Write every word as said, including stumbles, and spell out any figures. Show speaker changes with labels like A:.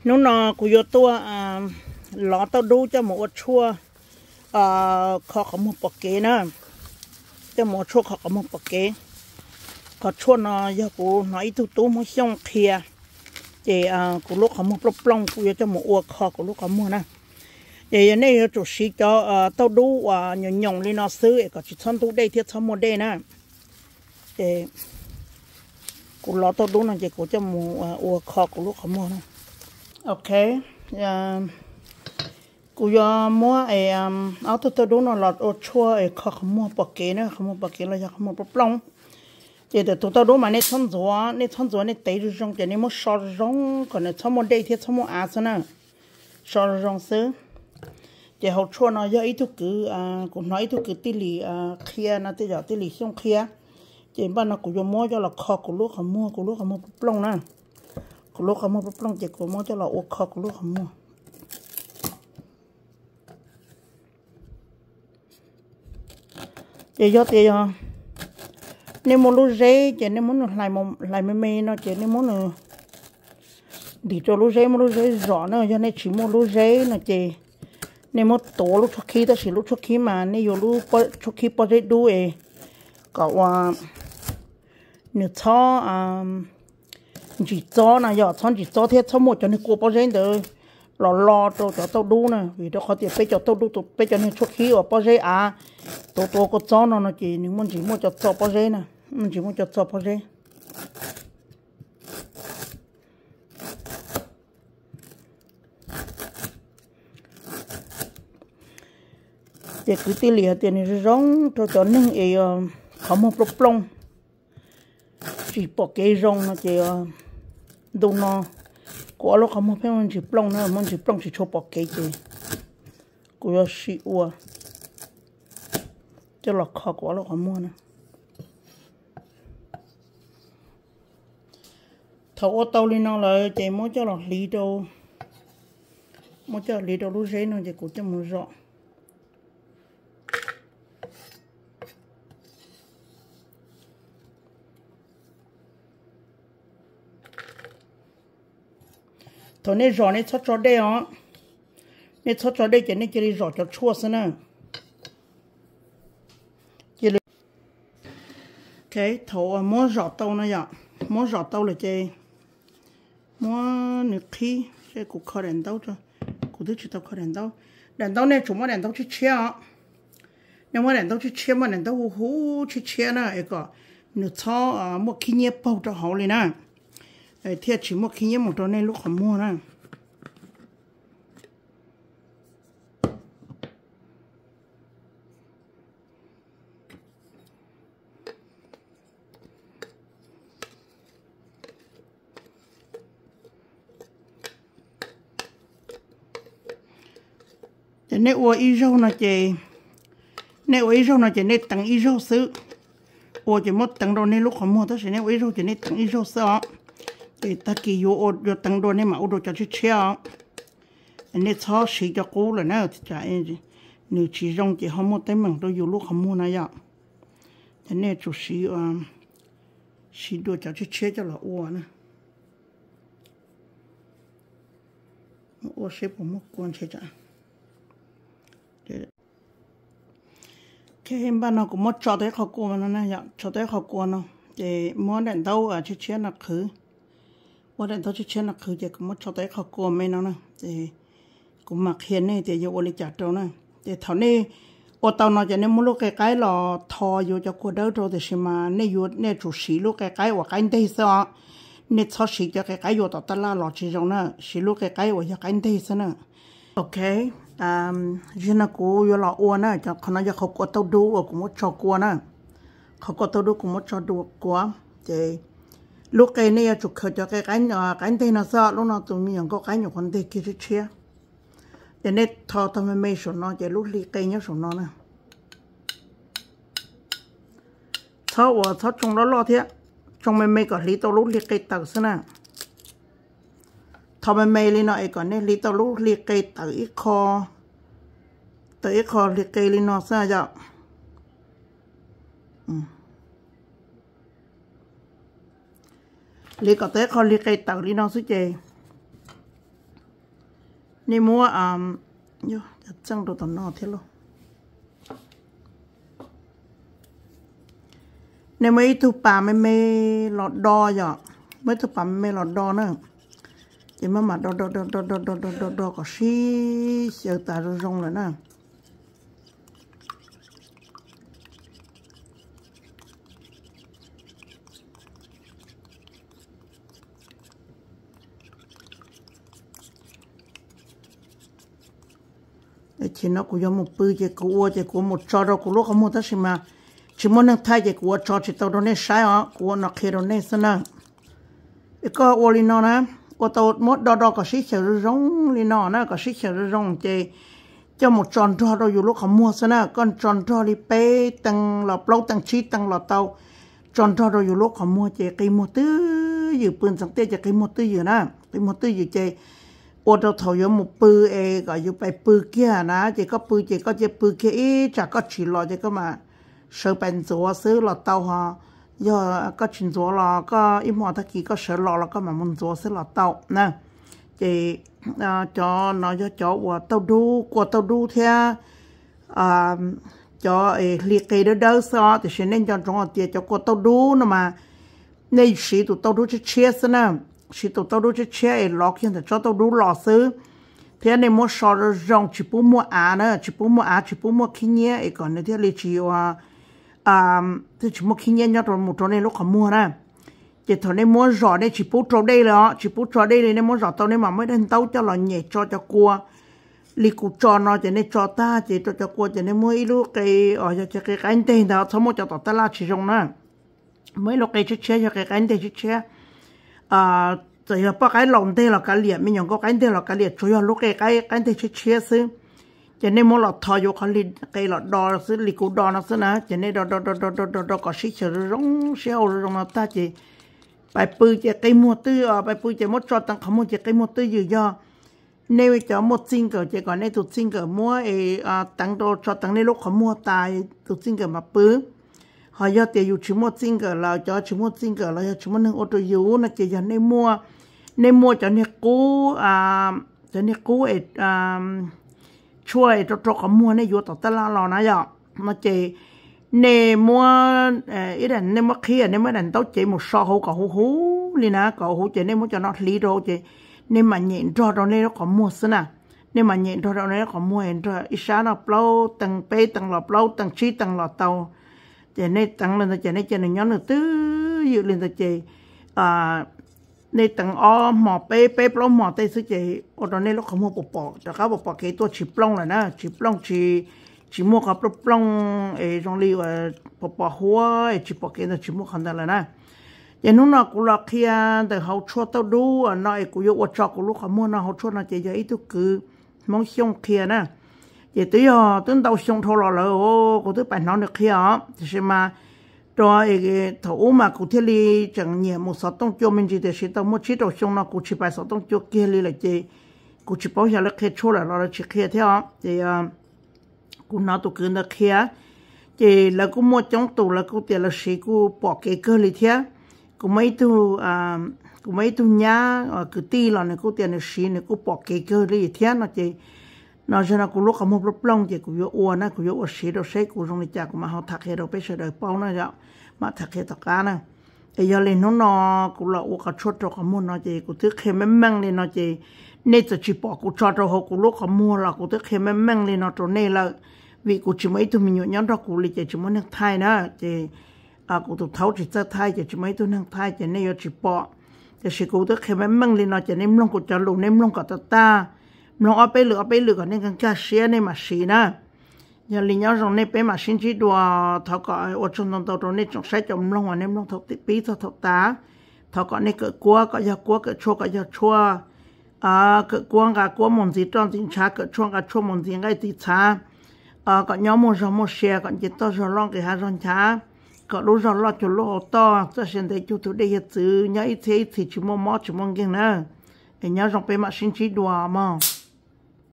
A: nó nó của yo tua à lọ tao đu cho một chua à khó có một bọc kế nữa cho một chua khó có một bọc kế có chua nó giờ của nó ít tu tu một xong kia thì à của lúc có một lốc lông của cho một uo khó của lúc có mua nè thì này chủ sĩ cho tao đu và nhon nhon lên nó xứ có chỉ thân tu đây thiết thân một đây nè thì của lọ tao đu nó chỉ của cho một uo khó của lúc có mua nè ok cú giờ mua ấy áo tôi tôi đúng là lọt ô chua ấy khó không mua bọc kế nữa không mua bọc kế là không mua bọc lông thì để tôi tôi đúng mà nên thon gió nên thon gió nên tấy rồi trong cái nên mua sò rong còn nên thon mua đây thì thon mua á sao nè sò rong xứ thì hậu chua nó giờ ít tôi cứ à cũng nói tôi cứ tỉ lì à kia nó tỉ giờ tỉ lì xong kia thì ban nó cú giờ mua cho là khó cú lúc không mua cú lúc không mua bọc lông nè cú lúc không mua bọc lông thì cú mua cho là ô khó cú lúc không mua thì do thì nếu muốn lúa dế chỉ nếu muốn lại một lại mấy mấy nó chỉ nếu muốn đi cho lúa dế muốn lúa dế rõ nữa cho nên chỉ muốn lúa dế nó chỉ nếu muốn tổ lúa cho khí đó chỉ lúa cho khí mà nếu lúa cho khí bao giờ đu ấy cậu nếu cho chỉ cho là giờ cho chỉ cho thế cho một cho nên cô bao giờ được lò lò cho cho tao đu nè vì đó khó tiền bây giờ tao đu tao bây giờ nên cho khí ở bao giờ à tôi tôi có cho nó nó chỉ những món chỉ mua cho cho bao giờ nè mình chỉ mua cho cho bao giờ để cứ tiền lìa tiền này rong cho cho nên ấy không một lốp lông chỉ bỏ cái rong nó chỉ đồ nó có lúc không phải mình chỉ plong nữa mình chỉ plong chỉ cho bỏ cái gì cũng có xịt qua cho lọt khó quá lúc không mua nữa thầu ô tô lên nó lại chỉ muốn cho lọt lì đâu muốn cho lì đâu lúc giấy nó chỉ cũng cho một rõ thôi nên rõ nên cho đây á nên cho cho đây chỉ nên chỉ rõ cho chua xí nè chỉ cái thầu muốn rõ tàu này ạ muốn rõ tàu là chỉ muốn nước khí cái cục kho đèn tàu cho cục thứ chỉ tàu kho đèn tàu đèn tàu này chúng mà đèn tàu chỉ chia nhưng mà đèn tàu chỉ chia mà đèn tàu hú hú chỉ chia nè cái có nước cho một khí nhiệt bao cho họ liền nè thì chỉ một khi nhé một trò này lúc không mua nè nếu ua ít rau nó chỉ nếu ít rau nó chỉ nên tăng ít rau sứ ua chỉ một tăng đồ này lúc không mua đó sẽ nếu ít rau chỉ nên tăng ít rau sứ thì ta kỳ vô ô vô tăng đồ này mà ô đồ cho chiếc xe nên cho xí cho cô là nó thì chả gì nếu chỉ rong chỉ không mua tới mình tôi vô lúc không mua này ạ thế nên chủ xí xí đồ cho chiếc xe cho là ô nữa ô xếp của một con xe chả cái em ban nó cũng mất cho tới khó cô mà nó nè cho tới khó cô nó thì mua đèn đâu ở chiếc xe là khứว่าแต่ตัวเช่นนักคือจะก็มัดชอบแต่เขากลัวไม่เนาะนะแต่กูมักเห็นนี่แต่อยู่บริจาคตัวนะแต่เท่านี้โอตอนนอนจะเนี่ยมุลูกใกล้ๆหล่อทออยู่จะกูเดินตัวแต่ชิมาเนี่ยอยู่เนี่ยจุดสีลูกใกล้ๆว่าใกล้ได้ซะเนี่ยชอบสีจะใกล้ๆอยู่ต่อตลาดหล่อจีจงนะสีลูกใกล้ๆว่าจะใกล้ได้ซะนะโอเคอ่าจีน่ากูอยู่หล่ออ้วนนะจะขนาดจะเขากลัวตัวดูว่ากูมัดชอบกลัวนะเขากลัวตัวดูกูมัดชอบดูกลัวแต่lúc cái này chụp khởi cho cái cái cái này nó sợ lúc nào tụi mình có cái nhiều con đây kia chia để nên thò thò mấy mấy số nó để lúc li cây nhớ số nó nè thò và thò trong đó lo thế trong mấy mấy có li tao lúc li cây tàu xí nè thò mấy mấy li nó ấy còn nên li tao lúc li cây tàu ít kho tàu ít kho li cây li nó sao vậy li có tới kho li cây tàu li nó xí chè nên mua à yo chẳng đồ tao nó thế luôn nên mấy thu bà mấy mấy lọt đo vậy mấy thu bà mấy lọt đo nữa thì mà mà đo đo đo đo đo đo đo đo đo có xí sợ ta rồi rong rồi nè chỉ nó cũng giống một bự chỉ của chỉ của một trò đó của lúc không mua tất nhiên mà chỉ muốn nâng thay chỉ của trò chỉ tao đó nên sai á của nó kia đó nên sao nè cái ô li nó nè của tao mất đó đó có xí chở rong li nó nè có xí chở rong chỉ cho một tròn trò đóอยู่lúc không mua sao nè con tròn trò đi pe tăng lọp lâu tăng chi tăng lọp tao tròn trò đóอยู่lúc không mua chỉ cái mua tứอยู่ปืนสังเกตจะcái mua tứอยู่นะcái mua tứอยู่chỉ ô tô thầu giống một bự ấy gọi như bài bự kia na chỉ có bự chỉ có chỉ bự kia ít chả có chỉ lo chỉ có mà sợ bệnh rùa sứ là tàu ha do có chuyện rùa là có im hoa thắc kỳ có sợ lo là có mà muốn rùa sứ là tàu nè chỉ cho nó cho cho qua tàu đu qua tàu đu theo à cho liệt kê đó đâu sao thì sẽ nên cho trong tiền cho qua tàu đu nó mà nên sĩ tụ tàu đu cho chia sẻ nè chỉ tụi tao đối với chế ấy lọt hiện tại cho tao đối lọt xứ thế nên mua sò rong chỉ bố mua á nữa chỉ bố mua á chỉ bố mua kinh nhẹ ấy còn này thế là chỉ à à thì chỉ mua kinh nhẹ nhá rồi một chỗ này lúc không mua nè chỉ thằng này mua giò đây chỉ bố trò đây là chỉ bố trò đây nên mua giò tao nên mà mới đến tao cho là nhẹ cho cho cua li cụ cho nó chỉ nên cho ta chỉ cho cho cua chỉ nên mua ít lúc cái ở cho cho cái cánh tay đó xong mua cho tao ta la chỉ rong nè mới lúc cái chiếc xe cho cái cánh tay chiếc xe à rồi là cái lòng tê là cái liệt mình nhung có cái tê là cái liệt chủ yếu lúc cái cái cái tê chia chia xứ cho nên mỗi lần thò vô cái liệt cái là đo xứ liệt cụ đo nó xứ nè cho nên đo đo đo đo đo đo đo có xí chở rong xéo rong nó ta chỉ bài bự chỉ cái mua tư à bài bự chỉ một trò tăng không mua chỉ cái mua tư gì do nếu cho một xin cờ chỉ còn nếu tụt xin cờ mua ấy à tăng đồ cho tăng nên lúc không mua tài tụt xin cờ mà bự họ do tiềnอยู่chỉ một xin cờ là cho chỉ một xin cờ là chỉ một nâng ô tô yếu là chỉ cho nên mua nên mua cho nên cú à cho nên cú ấy àช่วยcho choเขาmua nênอยู่ต่อตลาดเรานะจ๊ะmà chỉ nên mua ý là nên mua kia nên mua đàn tấu chỉ một số hũ có hũ hũ liền á có hũ chỉ nên mua cho nó lý đồ chỉ nên mà nhện cho nó nên nó có mua xí nè nên mà nhện cho nó nên nó có mua hiện rồi ít sáng nó lâu tầng pe tầng lọp lâu tầng chi tầng lọp tàu chỉ nên tầng lên chỉ nên chỉ nên nhớ được tứ dự lên chỉ à nên tầng o mỏ pe pe plong mỏ tây xứ chỉ ở đó nên nó không mua bột bòแต่เขาบอกcáiตัวchỉ plong là nè chỉ plong chỉ chỉ mua cái plong ấy trong liu bột bò hoa chỉ bỏ cái là chỉ mua khăn là nè giờ nó nó cũng là kiaแต่เขาชดเต้าดูอ่ะน้อยกูยกว่าจอกกูลูกเขาmua nóเขาชดnó chỉ giờ ít tu cứ mong xiong kia nè giờ tới giờ tới đầu xiong thô lò lỡ ôกูtới bản nó được kia á thì mà rồi cái thầu mà cụ thể li chẳng nhẹ một số tông cho mình chỉ để chỉ tao một chỉ đầu xong nó cụ chỉ bài số tông cho kia li là chỉ cụ chỉ bảo giờ là khi cho là nó chỉ kia theo thì cụ nói tụ cứ nó kia thì là cụ một trong tụ là cụ tiền là sĩ cụ bỏ cái cơ li theo cụ mấy tụ à cụ mấy tụ nhá cứ ti là này cụ tiền là sĩ này cụ bỏ cái cơ li theo nó chỉ nó cho nó cụ lúc không một lúc long thì cụ vô uo nó cụ vô uo sĩ đâu sẽ cụ trong này chả cụ mà họ thắc hệ đâu bây giờ đời bao nó vậy mà thắc hệ tất cả nè bây giờ lên nó nó cụ là uo cả chốt cho họ mua nó chỉ cụ thức hệ mấy măng lên nó chỉ nên chỉ bỏ cụ cho cho họ cụ lúc họ mua là cụ thức hệ mấy măng lên nó cho nên là vì cụ chỉ mấy tụi mình nhớ nhớ đó cụ li chỉ muốn nâng thai nữa chỉ à cụ tụt thấu chỉ cho thai chỉ mấy tụi nâng thai chỉ nên chỉ bỏ chỉ cụ thức hệ mấy măng lên nó chỉ nên long cụ cho lù nên long cả ta nó ở bên lửa ở bên lửa còn nên cái xe này mà xí nè giờ lý nhớ rằng nên bên mà xin chỉ đùa thọ cọ ở trong tàu tàu nên trong xe trong long mà nên long thọ tiếp bí thọ thọ tá thọ cọ nên cỡ cua cọ giờ cua cỡ chua cọ giờ chua à cỡ cua gà cua mồn gì trong chính trà cỡ chua gà chua mồn gì ngay tí trà à cọ nhóm một giờ một xe còn chỉ to giờ long cái hai giờ trà cọ lúc giờ lo chua lúc to cho xem thấy chú tụi đây chữ nhớ ít thế thì chỉ mua mót chỉ mua cái nữa nhớ rằng bên mà xin chỉ đùa mà